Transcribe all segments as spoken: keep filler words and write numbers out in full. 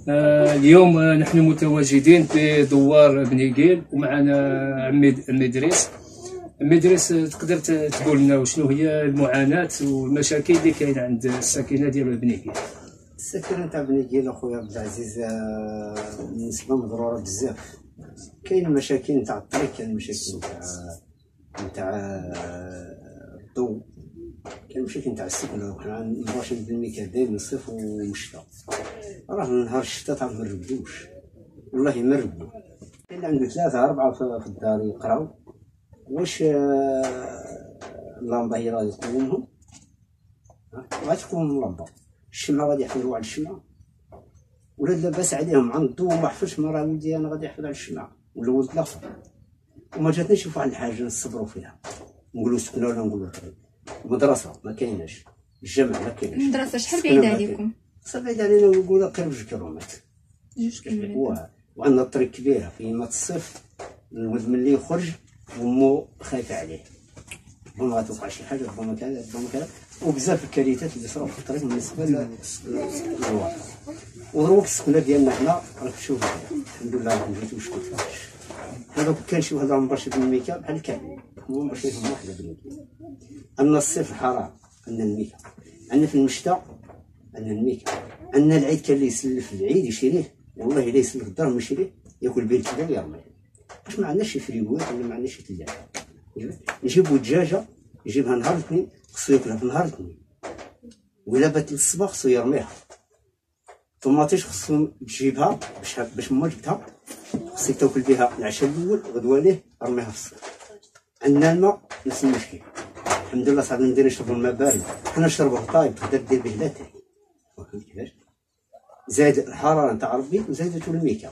آه اليوم آه نحن متواجدين في دوار بنيقيل ومعنا عمي عمي دريس. عمي دريس تقدر تقول لنا شنو هي المعاناة والمشاكل اللي كاينه عند الساكنه ديال بنيقيل؟ الساكنه تاع بنيقيل اخويا عبد العزيز بالنسبه مضروره بزاف. كاين مشاكل نتاع الطريق، كاين مشاكل نتاع نتاع الضوء، كاين مشاكل نتاع السكنه. حنا مباشر بالميكا دايما الصيف والشتاء، راه نهار الشتاء تعرف ما نرقدوش، والله ما نرقدو. كاين عنده ثلاثه اربعه في الدار يقراو، واش اللمبه هي غادي تقومهم؟ غادي تقوم اللمبه، الشمعه غادي يحفظوا على الشمعه، ولا لاباس عليهم عن الضوء ما حفظش. مرة ولدي انا غادي يحفظ على الشمعه ولا ولد الاخر، وما جاتنيش واحد الحاجه نصبروا فيها، نقولوا سكنه ولا نقولوا طريق. مدرسه ما كايناش، الجامع ما كايناش. المدرسه شحال بعيده عليكم؟ صافي بعيده علينا، نقولوا قريب جوج كيلومتر. جوج كيلومتر. وعندنا الطريق كبيره في مات الصيف، الولد ملي يخرج وامو خايفه عليه، ربما غتوقع شي حاجه، ربما كذا ربما كذا، وبزاف الكارثات اللي صراو في الطريق بالنسبه للواقع. ودروك السكنه ديالنا حنا راك تشوف الحمد لله راه جات مشكل فيهاش. هذا كان شي وحده مباشر بالميكا بحال كامل، هو مباشر فيهم وحده بالميكا. عندنا الصيف الحراره، عندنا الميكا، عندنا في الشتاء عندنا الميكا، عندنا العيد كان اللي يسلف العيد يشريه، والله الا يسلف الدار ما يشريه ياكل بيه الكباب يرميه. واش ما عندناش شي فريغوات ولا ما عندناش شي ثلاجه؟ نجيبو دجاجه يجيبها نهار الاثنين خصو ياكلها في نهار الاثنين، وإلا بات الصباح خصو يرميها. طماطيش خصو تجيبها باش باش ما جبتها خصك تاكل بها العشاء الاول، غدوه ليه رميها في الصباح. عندنا الماء نفس المشكل، الحمد لله صافي ندير نشربو الماء بارد، حنا نشربوه طايب تقدر دير به لا تاي. فهمت كيفاش؟ زاد الحراره نتاع ربي وزادت الميكا،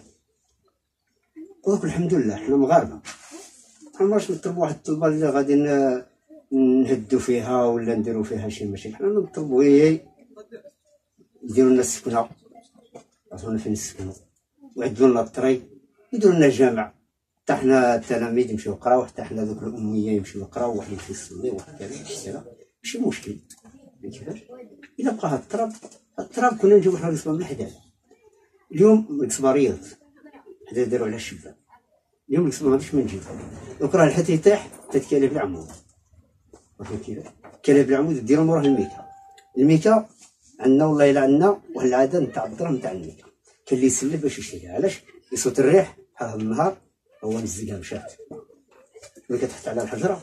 ودوك الحمد لله حنا مغاربه، حنا ماش نطلبو واحد الطلبه اللي غادي نهدو فيها ولا نديرو فيها شي مشاكل. حنا نطلبو هي يديروا لنا السكنه، عطونا فين نسكنو، ويعدلوا لنا الطريق، يديروا لنا جامع حتى حنا التلاميذ يمشيو يقراو، حتى حنا دوك الاميه يمشيو يقراو، واحد يمشي يصلي واحد كذا كذا، ماشي مشكل. كيفاش؟ الا بقى هاد التراب، هاد التراب كنا نجيبو حنا القصبه من الحداد. اليوم القصبه رياض حدا داروا على الشباك، اليوم القصبه ما غاديش ما نجيبها، دوك راه الحد يطيح تتكالب العمود. فهمتي كيفاش؟ كالب العمود ديرو موراه الميكا. الميكا عندنا والله الا عندنا واحد العاده نتاع الدرهم نتاع الميكا، كاين اللي يسلف باش يشريها. علاش؟ يصوت الريح بحال هذا النهار هو مزقها مشات، ملي كتحط على الحجره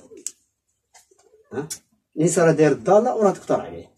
ها الانسان راه داير الضاله وراه تقطر عليه.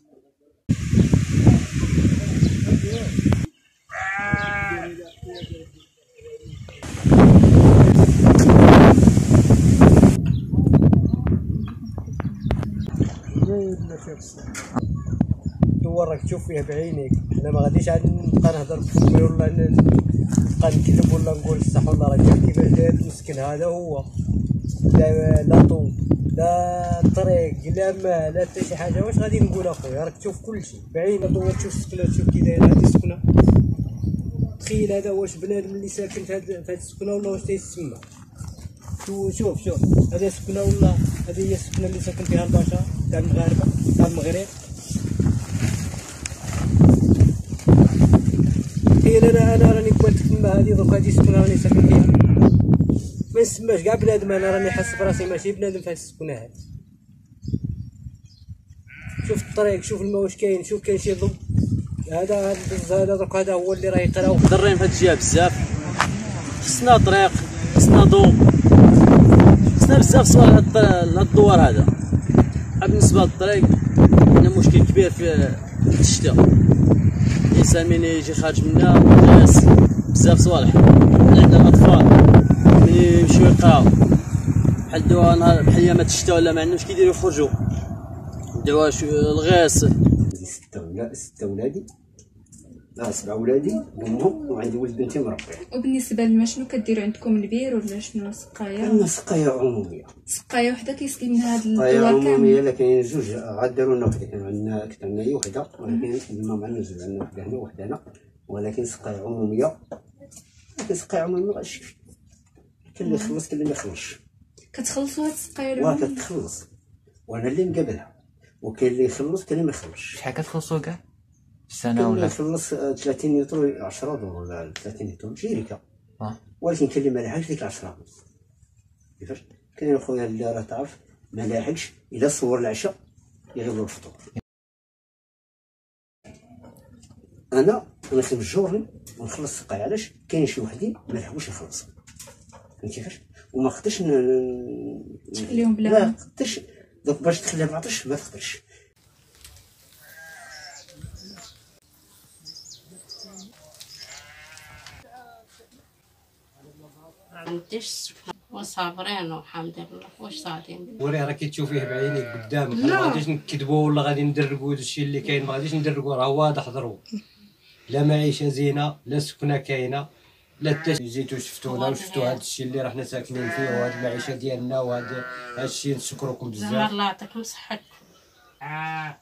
الدوار راك تشوف فيه بعينيك، حنا ما غاديش عاد نبقى نهضر بفمي ولا نبقى نكذب ولا نقول الصح ولا راه كيفاش داير المسكن. هذا هو لا لا طو لا طريق لا ما لا حتى شي حاجه. واش غادي نقول اخويا؟ راك تشوف كلشي بعينك، دور تشوف السكنه، تشوف كي دايره هذه السكنه. تخيل هذا واش بنادم اللي ساكن في هذه السكنه ولا واش تيسمى؟ شوف شوف هذه السكنه ولا هذه هي السكنه اللي ساكن فيها البشر تاع المغاربه تاع المغرب. هي انا انا راني قلت تما هذه دوك هذه السكنه راني ساكن فيها، ما نسماش كاع بنادم. انا راني حاس براسي ماشي بنادم في هذه السكنه هذه. شوف الطريق، شوف الماء واش كاين، شوف كاين شي ضو. هذا هذا دوك هذا هو اللي راه يقراو. ضرين في هاد الجهه بزاف، خصنا طريق، خصنا ضو، خصنا بزاف صوالح لهاد الدوار هذا. بالنسبه للطريق عندنا مشكل كبير في الشتاء، الانسان ملي يجي خارج منا ناس بزاف صوالح. عندنا الاطفال ملي يمشيو يقراو بحال دوا نهار بحال ايامات الشتاء ولا ما عندهمش كيديروا يخرجوا دوا الغاس. ستة ستة ولادي، لا سبعة ولادي امهم، وعندي ولد بنتي مربي. وبالنسبه للماء شنو كديروا عندكم؟ البير ولا شنو؟ سقايه؟ عندنا سقايه عموميه، سقايه وحده كيسقي من هذا الدواء كامل. كامل؟ سقايه عموميه، لا كاين زوج غادروا لنا وحده، كانوا عندنا كنت عندنا هي وحده، ولكن الماء معنا زوج، عندنا وحده هنا وحده هنا، ولكن سقايه عموميه. لكن سقايه عموميه ما غاديش، كاين اللي يخلص كاين اللي ما يخلصش. كتخلصوا هاد السقايه العموميه؟ واه كتخلص، وانا اللي مقابلها، وكاين اللي يخلص كاين اللي ما يخلصش. شحال كتخلصوا كاع؟ سنه ولا كنخلص ثلاثين لتر عشرة دور ولا ثلاثين لتر جيريكا. آه. ولكن كاين اللي ما لحقش ديك العشرة. كيفاش كاين خويا اللي راه تعرف ما لاحقش الا صور العشاء يغيب له الفطور. انا نخدم الجورني ونخلص السقاي، علاش كاين شي وحدين ما لحقوش يخلصوا، فهمتي كيفاش؟ وما قدرتش تخليهم بلا ما قدرتش دوك باش تخليها بالعطش ما تقدرش. عنديش وصابرين والحمد لله. واش صادين وراه راكي تشوفيه بعينيك قدامك، ما غاديش نكذبوا ولا غادي ندرقوا الشيء اللي كاين، ما غاديش ندرقوا، راه واضح ضروري. لا معيشه زينه، لا سكنه كاينه، لا حتى جيتو شفتونا وشفتوا هذا الشيء اللي راحنا ساكنين فيه وهاد المعيشه ديالنا وهذا الشيء نشكركم بزاف. الله يعطيكم صحتكم.